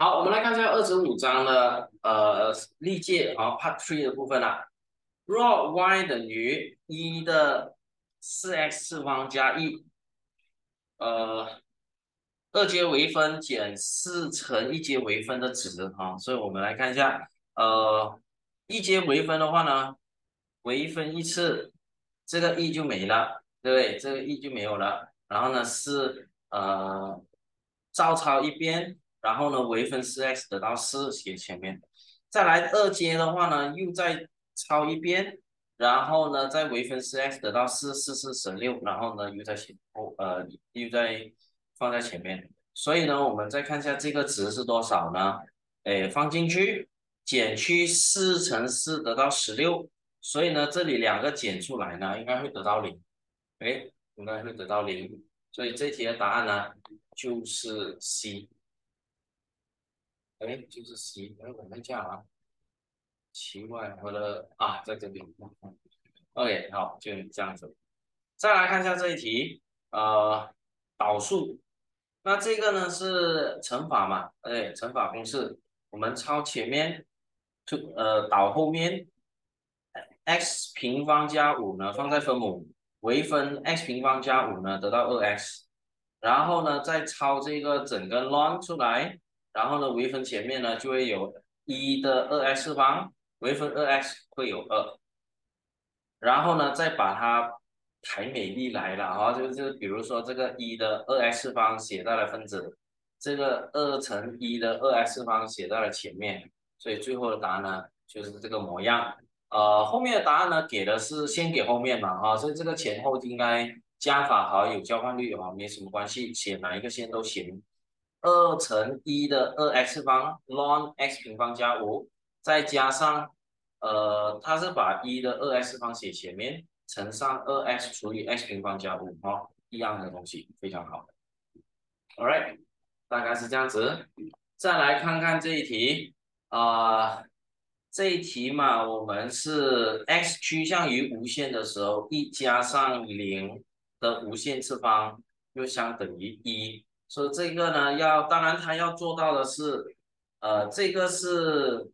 好，我们来看一下25章的历届Part 3的部分啦。若 y 等于1的4x 次方加 e，二阶微分减4乘一阶微分的值所以我们来看一下，一阶微分的话呢，微分一次，这个 e 就没了，对不对？这个 e 就没有了。然后呢是照抄一遍，然后呢微分4x 得到4写前面。再来二阶的话呢，又再抄一遍，然后呢再微分4x 得到4，4，4乘6，然后呢又再放在前面。所以呢，我们再看一下这个值是多少呢？哎，放进去，减去4乘4得到16，所以呢，这里两个减出来呢，应该会得到0，哎，应该会得到0，所以这题的答案呢就是 C，哎，就是 C，哎，我们讲奇怪，我的在这边，OK，好，就这样子。再来看一下这一题，导数，那这个呢是乘法嘛，乘法公式，我们抄前面，导后面，x 平方加5呢放在分母，微分 x 平方加5呢得到2x，然后呢再抄这个整个 ln 出来，然后呢微分前面呢就会有1的2x 次方，微分2x 会有2。然后呢，再把它抬美丽来了就是比如说这个1的2x 次方写在了分子，这个2乘1的2x 次方写在了前面，所以最后的答案呢就是这个模样。后面的答案呢给的是先给后面嘛所以这个前后应该加法有交换律没什么关系，写哪一个先都行。2乘1的2x 次方 ln x 平方加5，再加上它是把1的2x 次方写前面，乘上2x 除以 x 平方加5一样的东西，非常好。Alright，大概是这样子。再来看看这一题这一题嘛，我们是 x 趋向于无限的时候，1加上0的无限次方又相等于1。所以这个呢，当然它要做到的是，这个是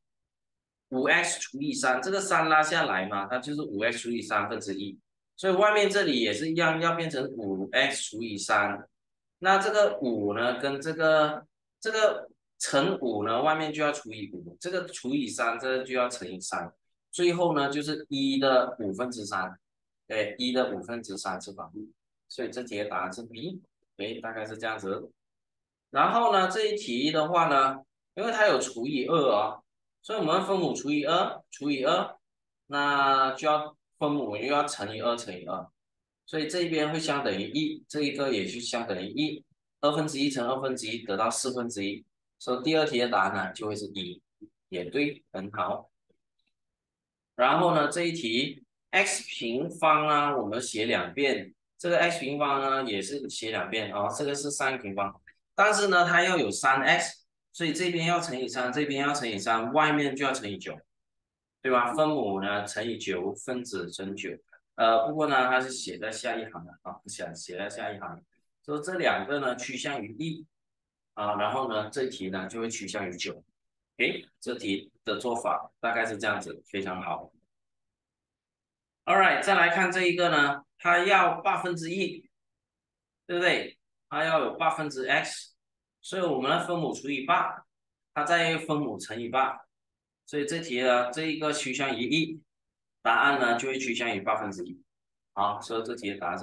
5x 除以3，这个3拉下来嘛，它就是5x 除以1/3。所以外面这里也是一样，要变成5x 除以3。那这个5呢，跟这个乘5呢，外面就要除以5，这个除以3，这个就要乘以3。最后呢，就是1的3/5，对，1的3/5次方。所以这题的答案是 B，对，大概是这样子。然后呢，这一题的话呢，因为它有除以2所以我们分母除以2，那就要分母又要乘以2，所以这一边会相等于1，这一个也就相等于1，1/2乘1/2得到1/4，所以第二题的答案呢就会是1，也对，很好。然后呢，这一题 x 平方呢，我们写2遍，这个 x 平方呢也是写2遍这个是3平方，但是呢它要有3x，所以这边要乘以3，这边要乘以3，外面就要乘以9，对吧？分母呢乘以9，分子乘9，不过呢它是写在下一行的写在下一行，所以这两个呢趋向于1然后呢这一题呢就会趋向于9。这题的做法大概是这样子，非常好。Alright，再来看这一个呢，它要1/8，对不对？它要有8x，所以我们的分母除以8，它再分母乘以8，所以这题呢，这一个趋向于1，答案呢就会趋向于1/8。好，所以这题的答案是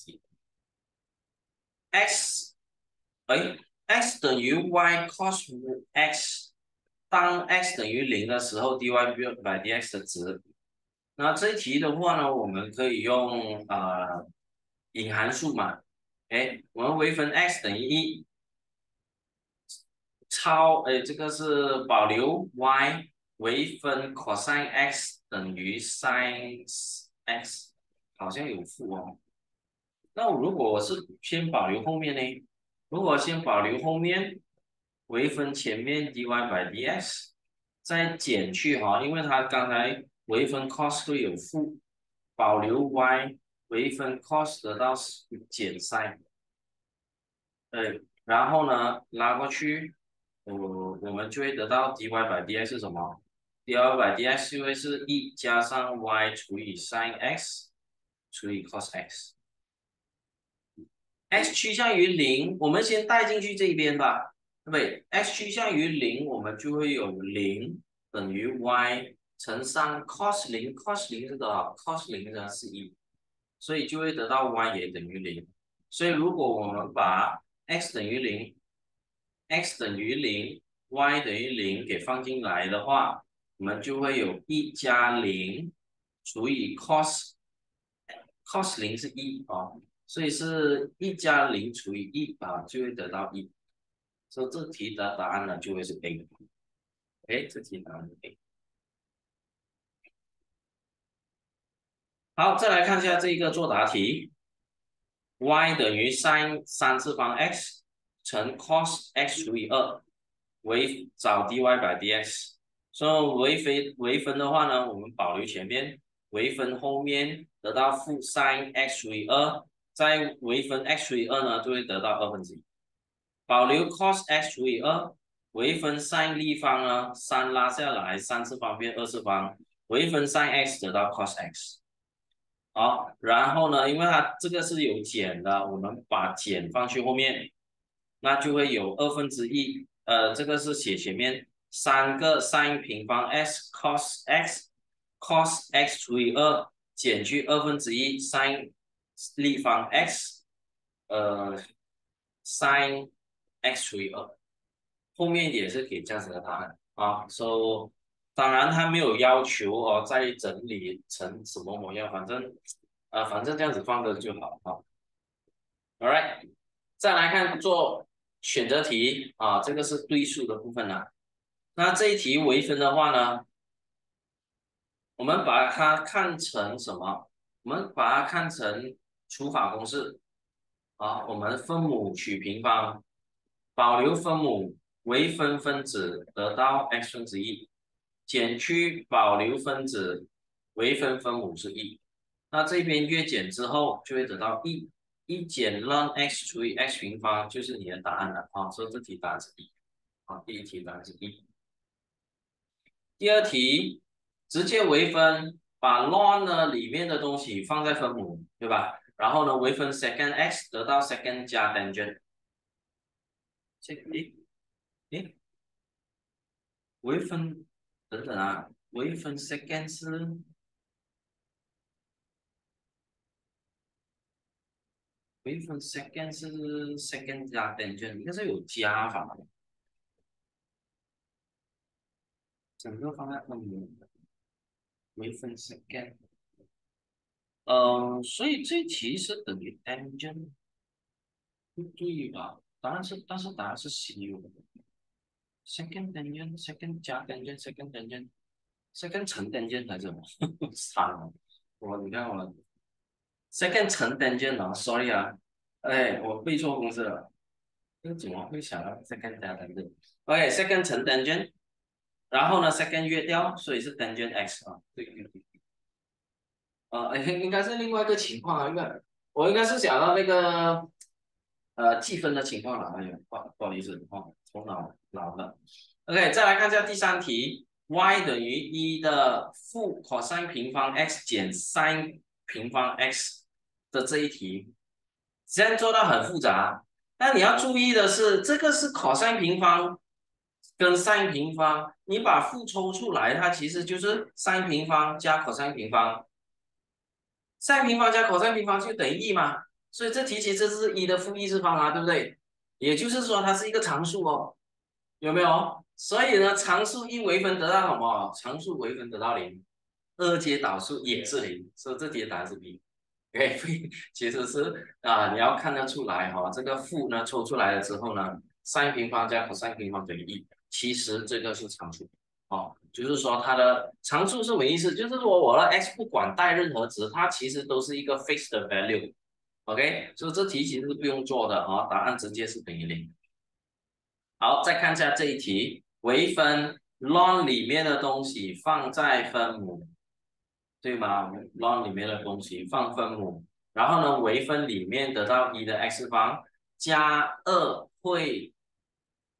1/8。x，x 等于 y cos x，当 x 等于0的时候，dy/dx 的值。那这一题的话呢，我们可以用隐函数嘛，我们微分 x 等于1，这个是保留 y，微分 cosine x 等于 sin x，好像有负那如果我是先保留后面呢？如果先保留后面，微分前面 dy/dx，再减去因为它刚才微分 cos 会有负，保留 y，微分 cos 得到减 sin，对，然后呢拉过去， 我们就会得到 dy/dx 是什么？dy/dx 就会是1加上 y 除以 sin x 除以 cos x。x 趋向于零，我们先带进去这边吧，对不对？x 趋向于零，我们就会有零等于 y 乘上 cos 零，cos 零是多少？cos 零呢是1，所以就会得到 y 也等于零。所以如果我们把 x 等于零，x 等于零，y 等于零给放进来的话，我们就会有1加0除以 cos 零是1哦。所以是1加0除以1啊，就会得到1。所以这题的答案呢就会是 A。哎，这题答案是 A。好，再来看一下这一个作答题，y 等于 sin 3次方 x 乘 cos x 除以2，找 dy/dx。所以微分的话呢，我们保留前面，微分后面得到负 sin x 除以2，再微分 x 除以2呢，就会得到1/2。保留 cos x 除以2，微分 sin 立方呢，3拉下来，3次方变2次方，微分 sin x 得到 cos x。好，然后呢，因为它这个是有减的，我们把减放去后面，那就会有1/2。这个是写前面3个 sin 平方 x cos x，cos x 除以2减去1/2 sin 立方 x，sin x 除以2，后面也是给这样子的答案啊。So 当然他没有要求哦，再整理成什么模样，反正这样子放着就好啊。Alright，再来看做选择题啊，这个是对数的部分了。那这一题微分的话呢，我们把它看成什么？我们把它看成除法公式啊，我们分母取平方，保留分母，微分分子得到 x1，减去保留分子，微分分母是1。那这边约减之后就会得到1减 ln x 除以 x 平方就是你的答案了啊，所以这题答案是1啊，第一题答案是1。第二题直接微分，把 ln 呢里面的东西放在分母，对吧？然后呢微分 secant x 得到 secant 加 tangent。这个诶，微分等等啊，微分 secant 是微分 secant 是 secant 加 tangent，应该是有加法的，整个放在分母，微分 secant。所以这题是等于 tangent，不对吧？但是答案是 C 哦。second tangent second 加 tangent second tangent second 乘 tangent 还是什么？惨了，你看我 second 乘 tangent 啊，sorry 啊，哎，我背错公式了，这怎么会想到 second 加 tangent？OK，second 乘 tangent，然后呢 second 约掉，所以是 tangent x 啊，对对对。应该是另外一个情况啊，我应该是想到那个计分的情况了，哎呀，不好意思，头脑老了。OK，再来看一下第三题，y 等于1的负 cos 平方 x 减 sin 平方 x 的这一题，虽然做到很复杂，但你要注意的是，这个是 cos 平方跟 sin 平方，你把负抽出来，它其实就是 sin 平方加 cos 平方。sin 平方加 cos 平方就等于1嘛，所以这题其实是1的负1次方啊，对不对？也就是说它是一个常数哦，有没有？所以呢，常数一微分得到什么？常数微分得到0，二阶导数也是0，所以这题的答案是 B。OK，其实是你要看得出来哈、这个负呢抽出来了之后呢，sin 平方加 cos 平方等于1，其实这个是常数。哦，就是说它的常数是什么意思？就是说我的 x 不管带任何值，它其实都是一个 fixed 的 value。OK，所以这题其实是不用做的啊、答案直接是等于0。好，再看一下这一题，微分 ln 里面的东西放在分母，对吗？ln 里面的东西放分母，然后呢，微分里面得到1的 x 方加2会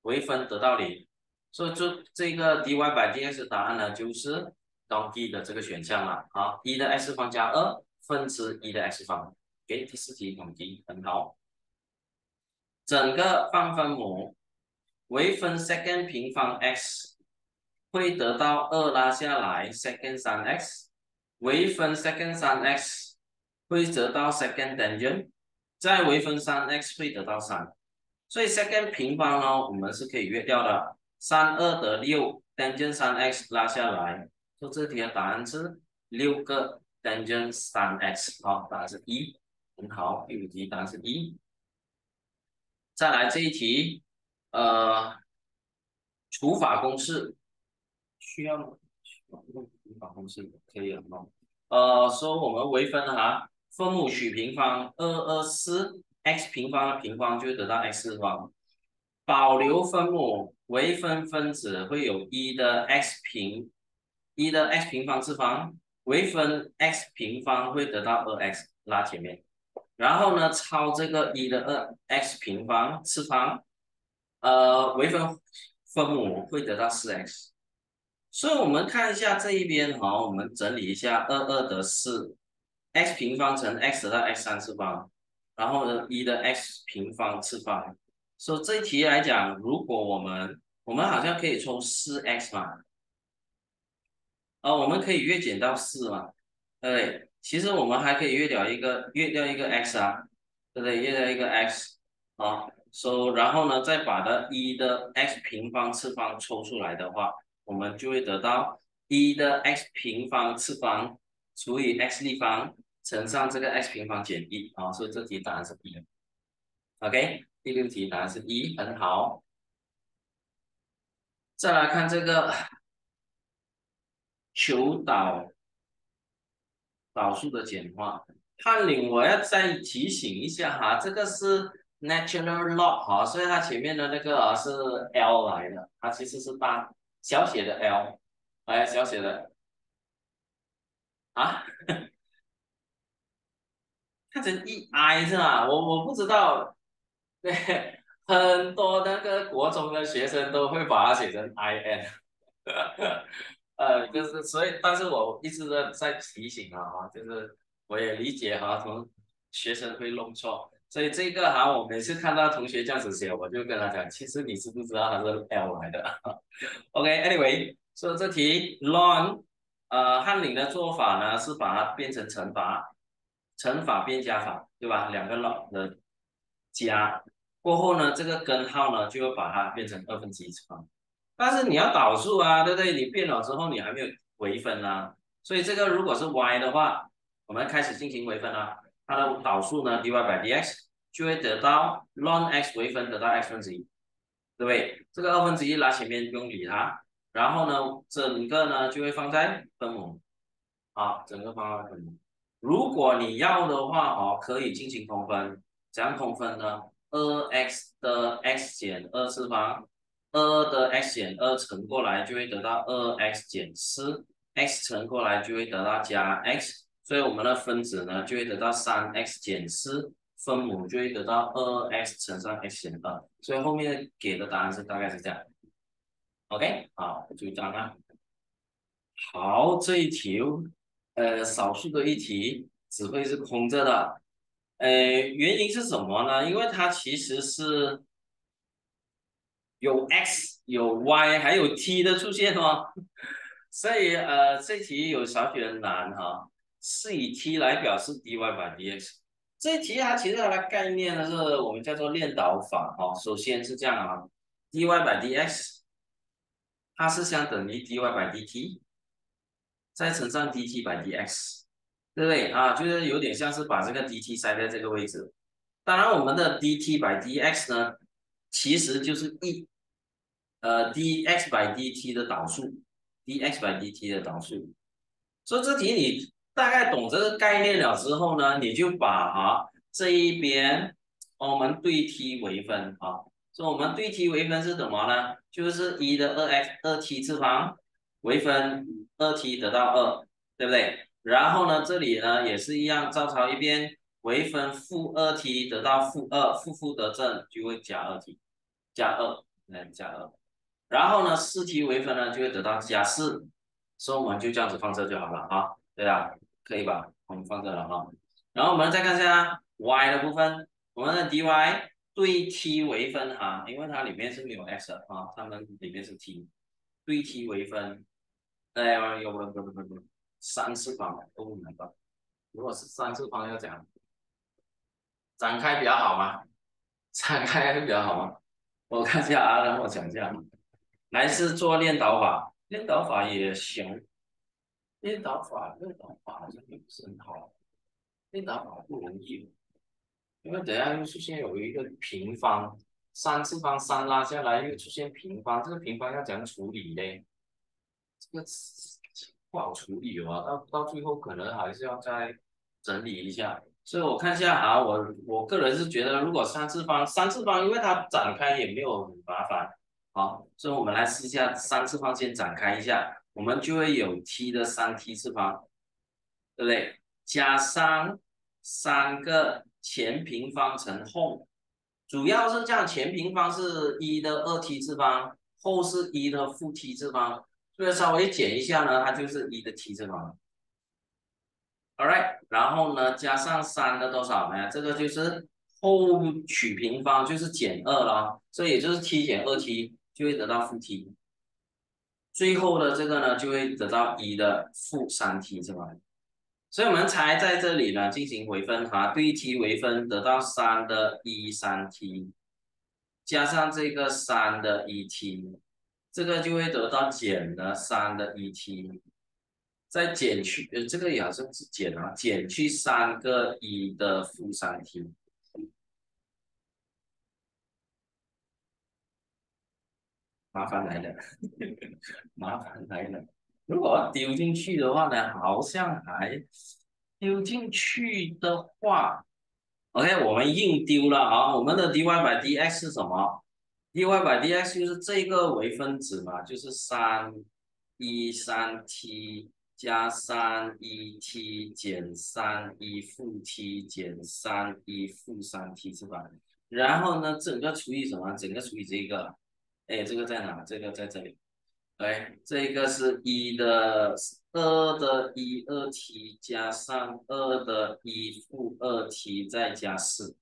微分得到零，所以就这个 dy/dx 答案呢就是当 D 的这个选项了啊，1的 x 方加2分之1的 x 方。给第四题统计很好，整个方分母微分 second 平方 x 会得到2拉下来 second 3x， 微分 second 3x 会得到 second tangent， 再微分 3x 会得到3。所以 second 平方呢，我们是可以约掉的，32得6 tangent 3x 拉下来，所以这题的答案是6个 tangent 3x， 好，答案是1，很好，第五题答案是1。再来这一题，除法公式需要吗？用除法公式可以了吗？说我们微分哈，分母取平方224 x 平方的平方就会得到 x 方，保留分母微分分子会有1的 x 平方次方，微分 x 平方会得到2x 拉前面。然后呢，抄这个1的2x 平方次方，微分分母会得到4x，所以我们看一下这一边哈，我们整理一下22得4，x 平方乘 x 得到 x 3次方，然后呢1的 x 平方次方，所以这一题来讲，如果我们好像可以抽4x 嘛，我们可以约减到4嘛，对不对？其实我们还可以约掉一个 x 啊，对不对？约掉一个 x 啊然后呢，再把1的 x 平方次方抽出来的话，我们就会得到1的 x 平方次方除以 x 立方乘上这个 x 平方减1啊，所以这题答案是1。OK，第六题答案是1，很好。再来看这个求导数的简化。翰林，我要再提醒一下哈，这个是 natural log 哈，所以它前面的那个是 L 来的，它其实是小写的 L，小写的啊，看成 EI 是吧？我不知道，对，很多那个国中的学生都会把它写成 IN，就是所以，但是我一直在提醒就是我也理解从学生会弄错，所以这个我每次看到同学这样子写，我就跟他讲，其实你知不知道它是 L 来的？OK，anyway，所以这题 ln，翰林的做法呢是把它变成乘法变加法，对吧？两个 log 的加过后呢，这个根号呢就要把它变成1/2次方。但是你要导数啊，对不对？你变了之后你还没有微分啊，所以这个如果是 y 的话，我们开始进行微分啊，它的导数呢 dy/dx 就会得到 ln x 微分得到 x1，对不对？这个1/2拉前面不用理它，然后呢，整个呢就会放在分母整个放在分母。如果你要的话可以进行通分，怎样通分呢？2x 的 x 减2次方。2的 x 减2乘过来就会得到2x 减4，x 乘过来就会得到加 x，所以我们的分子呢就会得到3x 减4，分母就会得到2x 乘上 x 减2，所以后面给的答案是大概是这样。OK，好，就这样啊。好，这一题少数的一题只会是空着的，原因是什么呢？因为它其实是有 x 有 y 还有 t 的出现哦，所以这题有少许的难是以 t 来表示 dy/dx。这一题其实它的概念呢是我们叫做链导法首先是这样dy/dx 它是相等于 dy/dt 再乘上 dt/dx，对不对就是有点像是把这个 dt 塞在这个位置。当然我们的 dt/dx 呢，其实就是dx/dt 的导数，dx/dt 的导数。所以这题你大概懂这个概念了之后呢，你就把这一边我们对 t 微分所以我们对 t 微分是什么呢？就是1的2t 次方微分2t 得到2，对不对？然后呢，这里呢也是一样，照抄一遍，微分-2t 得到-2，负得正就会加2t，加2。 加2，然后呢4t 微分呢就会得到加4，所以我们就这样子放这就好了啊，对啊，可以吧？我们放这了哈，然后我们再看一下 y 的部分，我们的 dy 对 t 微分哈，因为它里面是没有 x 的啊，它们里面是 t，对 t 微分，有不三次方都难吧？如果是三次方要讲展开比较好吗？展开比较好吗？我看一下啊，让我想一下，来是做练导法，练导法也行，练导法好像也不是很好，练导法不容易，因为等一下又出现有一个平方，三次方3拉下来又出现平方，这个平方要怎样处理呢？这个不好处理哦，到最后可能还是要再整理一下。所以我看一下啊，我个人是觉得，如果三次方，因为它展开也没有很麻烦，好，所以我们来试一下三次方先展开一下，我们就会有 t 的3t 次方，对不对？加上3个前平方乘后，主要是这样，前平方是1的2t 次方，后是1的负 t 次方。这个稍微减一下呢，它就是1的 t 次方。Alright，然后呢，加上3的多少呢？这个就是后取平方，就是减2了，所以也就是 t 减2t 就会得到负 t。最后的这个呢，就会得到1的负 3t 是吧？所以我们才在这里呢进行微分哈，对 t 微分得到3的3t，加上这个3的1t，这个就会得到减的3的1t。再减去这个也好像是减啊，减去3个1的负3t，麻烦来了，麻烦来了。如果丢进去的话呢，好像还丢进去的话，OK，我们硬丢了啊。我们的 dy/dx 是什么？dy/dx 就是这个微分子嘛，就是3 加3 减3负 t 减负 3t 是吧？然后呢，整个除以什么？整个除以这个，哎，这个在哪？这个在这里。哎，这个是2的1/2t 加上2的1负 2t 再加4，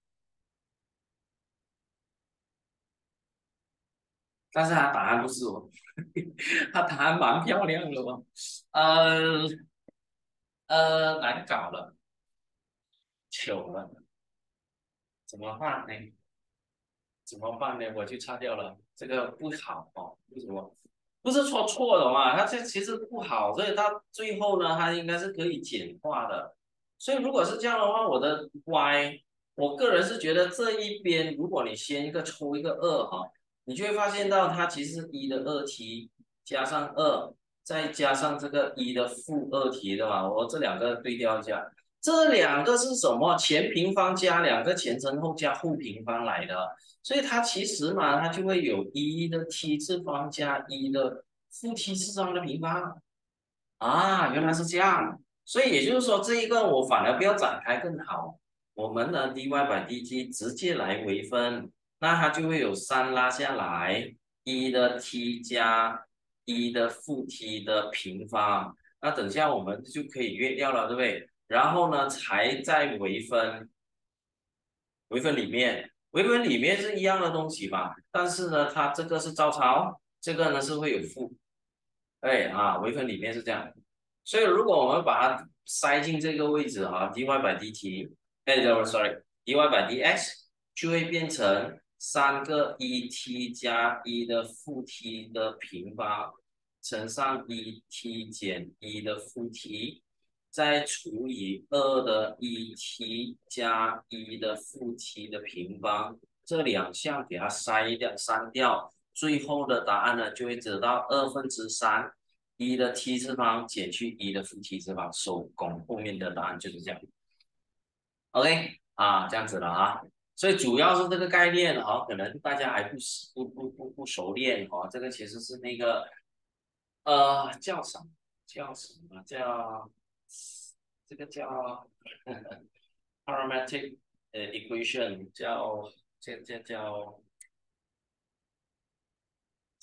但是它答案不是我，它答案蛮漂亮的哦，呃难搞了，糗了，怎么办呢？怎么办呢？我就擦掉了，这个不好哦。为什么？不是说错了嘛？它这其实不好，所以它最后呢，它应该是可以简化的。所以如果是这样的话，我的 y，我个人是觉得这一边，如果你先一个抽一个2哈，你就会发现到它其实是1的2t 加上2，再加上这个1的负 2t 的嘛。我这两个对调一下，这两个是什么？前平方加两个前乘后加后平方来的。所以它其实嘛，它就会有1的 t 次方加1的负 t 次方的平方啊，原来是这样。所以也就是说，这一个我反而不要展开更好。我们的 dy/dt 直接来微分，那它就会有3拉下来1的 t 加1的负 t 的平方。那等下我们就可以约掉了，对不对？然后呢，才再微分，微分里面是一样的东西嘛，但是呢，它这个是照抄，这个呢是会有负，哎啊，微分里面是这样，所以如果我们把它塞进这个位置啊，dy/dt，哎，sorry，dy/dx 就会变成3个1t 加1的负 t 的平方乘上1t 减1的负 t。再除以2的1t 加1的负 t 的平方，这两项给它删掉，最后的答案呢就会得到3/21的 t 次方减去1的负 t 次方，手工后面的答案就是这样。OK 啊，这样子了啊，所以主要是这个概念啊，可能大家还不熟练哦，这个其实是那个叫什么叫这个叫 parametric equation 叫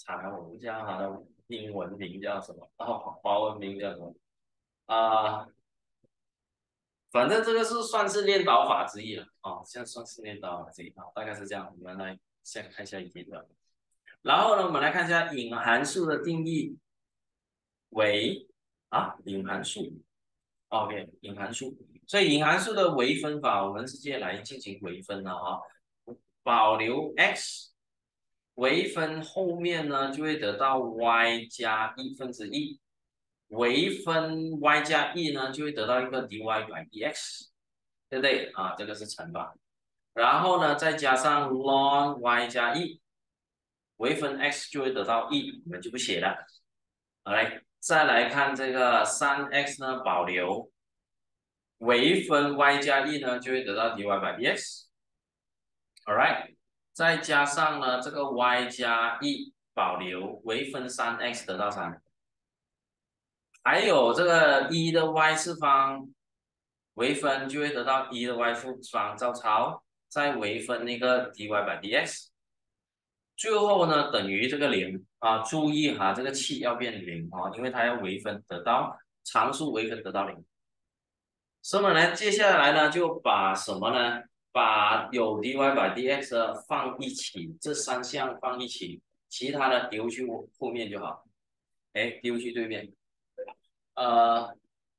查我不知道它的英文名叫什么，华文名叫什么啊、反正这个是算是练导法之一了哦，现在算是练导法之一啊，大概是这样。我们来先看一下一题的，然后呢，我们来看一下隐函数的定义为隐函数，OK，隐函数。所以隐函数的微分法，我们直接来进行微分了啊，保留 x。微分后面呢就会得到 y 加1/1，微分 y 加1呢就会得到一个 dy/dx，对不对啊？这个是乘法，然后呢再加上 ln y 加1，微分 x 就会得到1，我们就不写了。好来，再来看这个3x 呢保留，微分 y 加1呢就会得到 dy/dx。Alright，再加上呢这个 y 加1保留，微分3x 得到3，还有这个1的 y 次方，微分就会得到1的 y 次方照抄，再微分那个 dy/dx，最后呢等于这个0啊，注意哈，这个7要变0啊，因为它要微分得到常数微分得到0。所以呢，接下来呢就把什么呢？把有 dy/dx 的放一起，这3项放一起，其他的丢去后面就好。哎，丢去对面。呃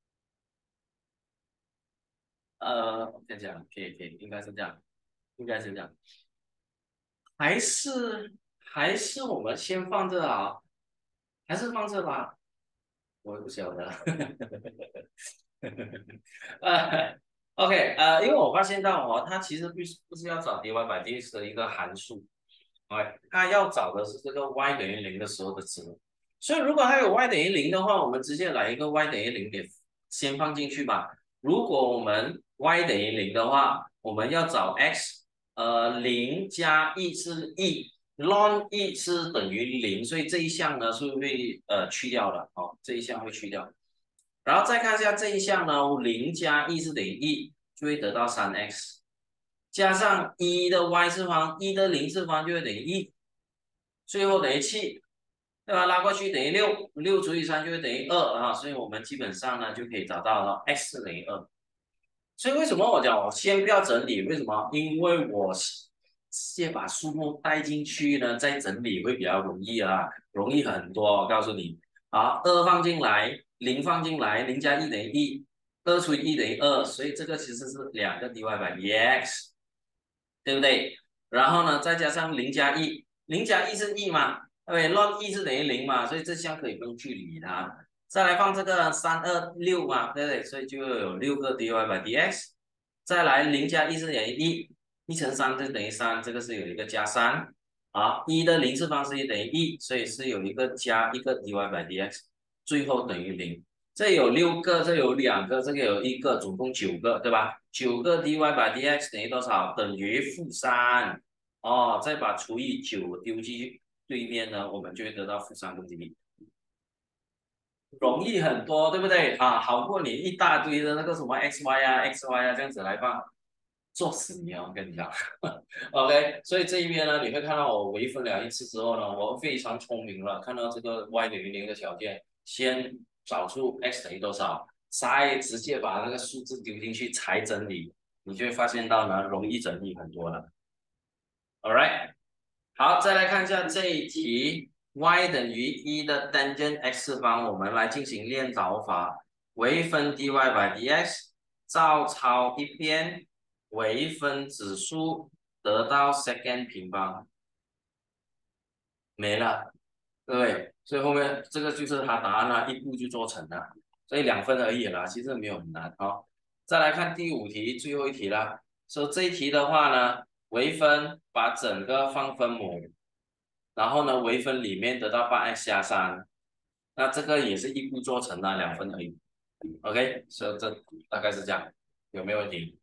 这样可以，应该是这样，应该是这样。还是我们先放这啊，还是放这吧，我也不晓得。OK，因为我发现到哦，它其实不是要找 dy/dx 的一个函数，哎，它要找的是这个 y 等于0的时候的值。所以如果它有 y 等于0的话，我们直接来一个 y 等于0给先放进去吧。如果我们 y 等于0的话，我们要找 x，0加1是1，ln 1是等于0，所以这一项呢是会去掉的，哦，这一项会去掉。然后再看一下这一项呢，0加1是等于1，就会得到3x，加上1的 y 次方，1的0次方就会等于1，最后等于7，对吧？拉过去等于6，6除以3就会等于2啊，所以我们基本上呢就可以找到了 x 是等于2。所以为什么我讲我先不要整理？为什么？因为我先把数目带进去呢，再整理会比较容易啊，容易很多。我告诉你，好，2放进来，0放进来，0加1等于1，2除以1等于2，所以这个其实是2个 dy/dx，对不对？然后呢，再加上0加1，0加1是1嘛，对不对？ln 1是等于0嘛，所以这项可以不用去理它。再来放这个326嘛，对不对？所以就有6个 dy/dx。再来0加1是等于1，1乘3就等于3，这个是有一个加3。好，1的0次方是等于1，所以是有一个加一个 dy/dx，最后等于0。这有6个，这有2个，这个有1个，总共9个，对吧？9个 dy/dx 等于多少？等于-3。哦，再把除以9丢进对面呢，我们就会得到-3/1。容易很多，对不对啊？好过你一大堆的那个什么 xy 啊这样子来放，作死你啊！我跟你讲，OK，所以这一边呢，你会看到我微分了一次之后呢，我非常聪明了，看到这个 y 等于0的条件，先找出 x 等于多少，再直接把那个数字丢进去才整理，你就会发现到呢，容易整理很多了。Alright。好，再来看一下这一题，y 等于1的 tangent x 次方，我们来进行练导法，微分 dy/dx，照抄一遍，微分指数得到 second 平方，没了，对不对？所以后面这个就是它答案了，一步就做成了，所以2分而已啦，其实没有很难哦。再来看第5题，最后一题了。说这一题的话呢，微分把整个放分母。然后呢，微分里面得到8x 加3，那这个也是一步做成的，2分而已。OK，所以这大概是这样，有没有问题？